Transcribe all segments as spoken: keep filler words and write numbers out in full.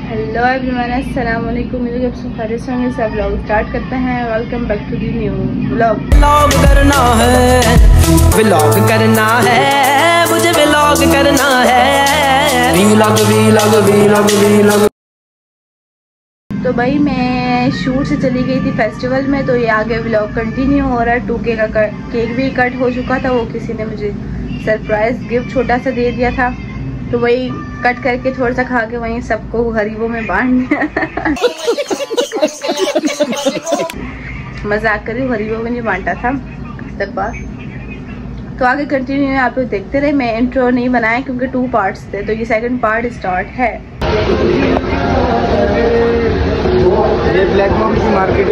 Hello everyone, अस्सलाम वालेकुम। मेरे जब से खैरियत से होंगे सब लोग स्टार्ट करते हैं। Welcome back to the new vlog. Vlog करना है, व्लॉग करना है, मुझे व्लॉग करना है। Vlog vlog vlog vlog. तो भाई मैं शूट से चली गई थी फेस्टिवल में, तो ये आगे व्लॉग कंटिन्यू हो रहा है। टू के का केक भी कट हो चुका था, वो किसी ने मुझे सरप्राइज गिफ्ट छोटा सा दे दिया था, तो वही कट करके थोड़ा सा खा के वहीं सबको गरीबों में बांट दिया। मजाक करी, गरीबों में नहीं बांटा था तक बात। तो आगे कंटिन्यू आप लोग देखते रहे। मैं इंट्रो नहीं बनाया क्योंकि टू पार्ट्स थे, तो ये सेकंड पार्ट स्टार्ट है। ये ब्लैक मॉम की मार्केट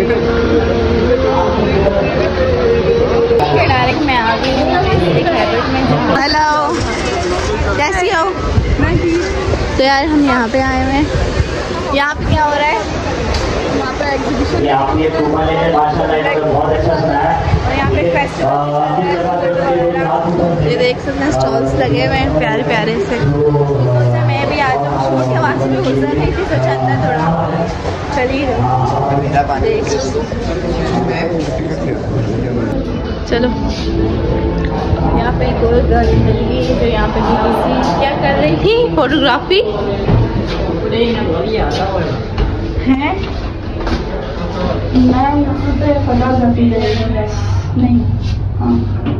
डायरेक्ट मैं आ गई हूँ। हेलो, कैसी हो? मैं ठीक। तो यार हम यहाँ पे आए हुए हैं। यहाँ पे क्या हो रहा है? यहाँ पे एग्जीबिशन, बहुत अच्छा सुना है। और यहाँ पे फेस्टिवल, ये देख सकते हैं स्टॉल्स लगे हुए हैं प्यारे प्यारे से। तो मैं भी आ जाऊँ, शूट के वास्ते में गुजर रही थी, सोचा अंदर थोड़ा चली देख। चलो, यहाँ पे एक और गर्ल मिली जो यहाँ पे थी, क्या कर रही थी? फोटोग्राफी है। मैं यहाँ पे फोटोग्राफी ले रही हूँ, नहीं हाँ।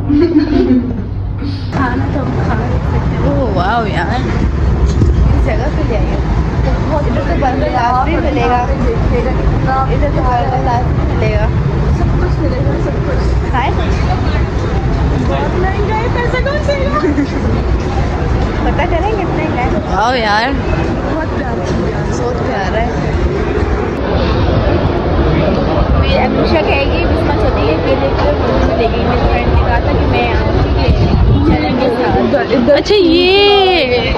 खाना तो हम खा सकते हैं। ओह वाह यार, इस जगह पे जाइए तो बहुत, इधर तो बर्गर लास्ट भी मिलेगा, इधर तो बर्गर लास्ट भी मिलेगा, सब कुछ मिलेगा, सब कुछ खाए। बहुत महंगा है, पैसा कौन देगा? पता करें कितने का है। वाह यार, बहुत प्यारा, बहुत प्यारा है। मेरी अमीशा कहेगी, बिस्मा होती है कि लेकर मुझे मिलेगी। मेरी फ्रेंड ने कहा था कि मैं आऊँगी, चलेंगे साथ। अच्छा ये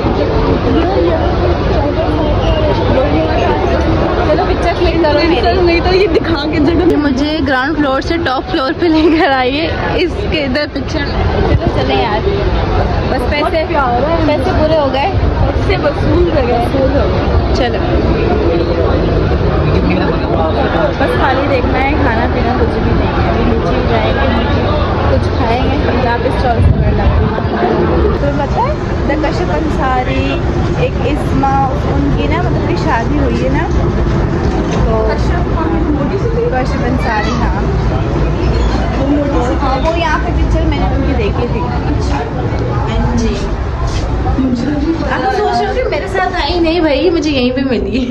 चलो पिक्चर क्लिक करो मेरी। नहीं तो ये दिखा के जगह मुझे ग्राउंड फ्लोर से टॉप फ्लोर पे लेकर आइए, इसके इधर पिक्चर। चलो चले यार, बस पैसे पैसे पूरे हो गए, उससे वसूल हो गए। चलो बस खाली देखना है, खाना पीना कुछ भी नहीं है। अभी नीचे जाएंगे, कुछ खाएंगे, यहाँ पे स्टॉल तो पता है द कशिफ अंसारी, एक इस्मा, उनकी ना मतलब की शादी हुई है ना, तो कशिफ अंसारी, हाँ हाँ वो यहाँ पे पिक्चर मैंने उनकी देखी थी। हाँ जी, आप सोच रहे हो कि मेरे साथ आई? नहीं भाई, मुझे यहीं पे मिली।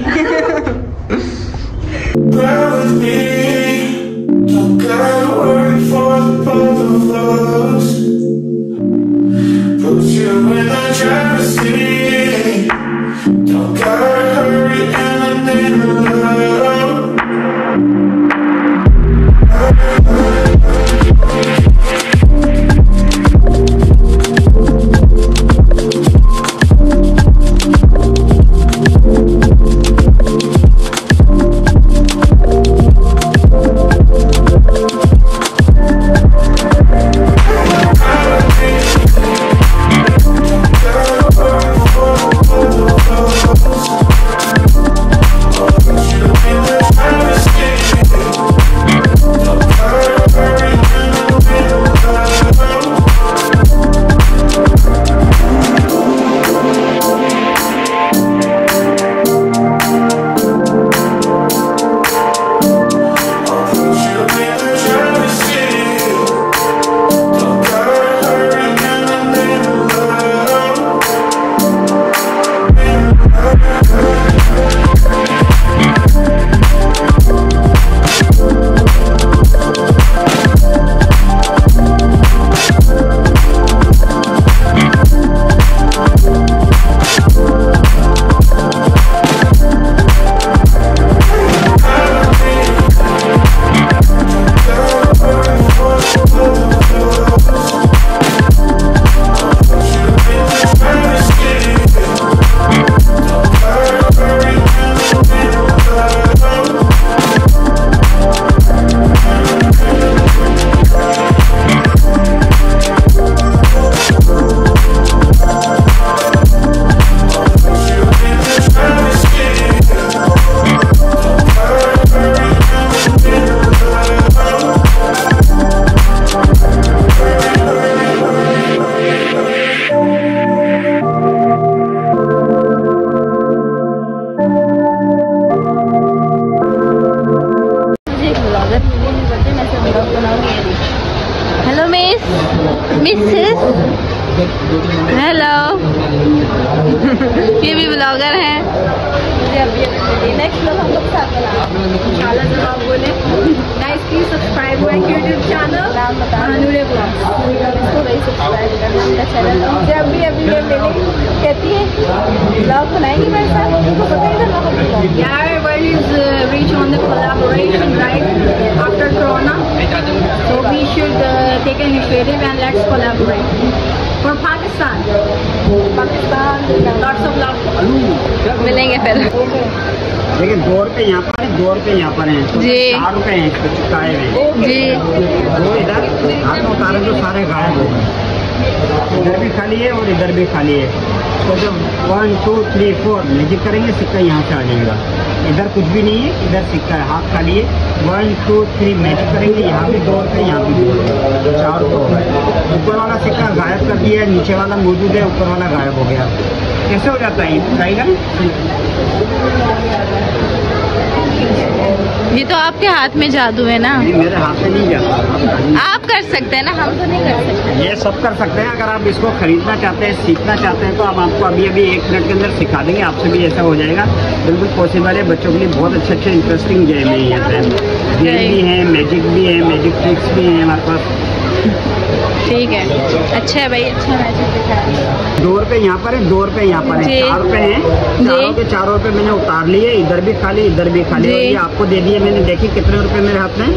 अभी अभी मिली। नेक्स्ट लोग हम लोग साथ बनाएंगे इंशाल्लाह जब आप बोले। Guys please subscribe my YouTube channel नाम बता नूरे ब्लॉग्स, इसको वही सब्सक्राइब करना मेरा चैनल। जब भी अभी ये मिली कहती है ब्लॉग बनाएंगे मेरे साथ, उनको पता ही था यार world is rich on the collaboration right after corona, so we should uh, take an initiative and let's collaborate for Pakistan. Pakistan, lots of love. मिलेंगे फिर। देखिए दो रुपए यहाँ पर है, दो रुपए यहाँ पर है, तो जी चार रुपए हैं इसको चुकाए हुए जी। दो इधर हाथ में उतारे तो सारे गायब हो गए, इधर भी खाली है और इधर भी खाली है। तो जब one two three four magic करेंगे सिक्का यहाँ से आ जाएगा। इधर कुछ भी नहीं है, इधर सिक्का है, हाथ खाली है। वन टू थ्री मैजिक करेंगे, यहाँ भी दो रुपये, यहाँ भी दो रुपये, चार रुपये हो गए। ऊपर वाला सिक्का गायब कर दिया है, नीचे वाला मौजूद है, ऊपर वाला गायब हो गया। कैसे हो जाता है बताइएगा? ये तो आपके हाथ में जादू है ना। नहीं मेरे हाथ में नहीं जाता, आप कर सकते हैं ना, हम तो नहीं कर सकते। ये सब कर सकते हैं। अगर आप इसको खरीदना चाहते हैं, सीखना चाहते हैं, तो हम आपको अभी अभी एक मिनट के अंदर सिखा देंगे, आपसे भी ऐसा हो जाएगा। बिल्कुल पॉसिबल है, बच्चों के लिए बहुत अच्छे अच्छे इंटरेस्टिंग गेम है यहाँ पे। गेम भी है, मैजिक भी है, मैजिक ट्रिक्स भी है हमारे पास। ठीक है, अच्छा है भाई, अच्छा मैजिक दिखाया। दो रुपए यहाँ पर है, दो रुपए यहाँ पर है, चार रुपए हैं, चारों के चारों रुपए मैंने उतार लिए। इधर भी खाली, इधर भी खाली, और ये आपको दे दिए मैंने। देखिए कितने रुपए मेरे हाथ में।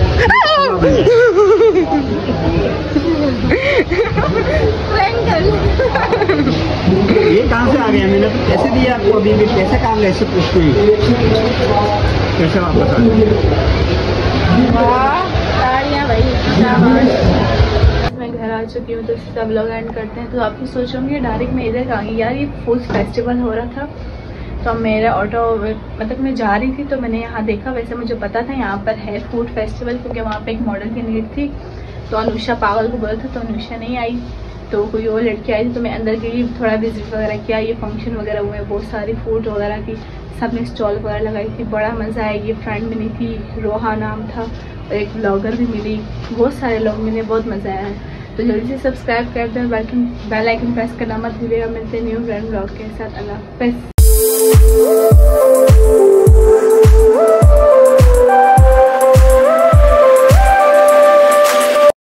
ये कहाँ से आ गया? मैंने तो पैसे दिए आपको, अभी भी पैसे कहाँ गए ऐसे पूछते हैं, कैसे वापस आ गए? मैं घर आ चुकी हूँ, तो सब लोग एंड करते हैं। तो आप ही सोच होंगे डायरेक्ट मैं इधर आ गई, यार ये फूड फेस्टिवल हो रहा था तो मेरा ऑटो मतलब मैं जा रही थी तो मैंने यहाँ देखा। वैसे मुझे पता था यहाँ पर है फूड फेस्टिवल, क्योंकि वहाँ पे एक मॉडल की नीड थी। तो अनुषा पागल को बोला था, तो अनुषा नहीं आई, तो कोई और लड़की आई थी। तो मैं अंदर गई, थोड़ा विजिट वगैरह किया। ये फंक्शन वगैरह हुए, बहुत सारी फूड वगैरह की सबने स्टॉल वगैरह लगाई थी, बड़ा मज़ा आया। ये फ्रेंड मिली थी, रोहा नाम था, और एक ब्लॉगर भी मिली, बहुत सारे लोग मिले, बहुत मज़ा आया। तो जल्दी से सब्सक्राइब कर दें, बेल आइकन प्रेस करना मत भूलिएगा। मिलते हैं न्यू ब्रांड ब्लॉग के साथ। अल्लाह हाफ़िज़।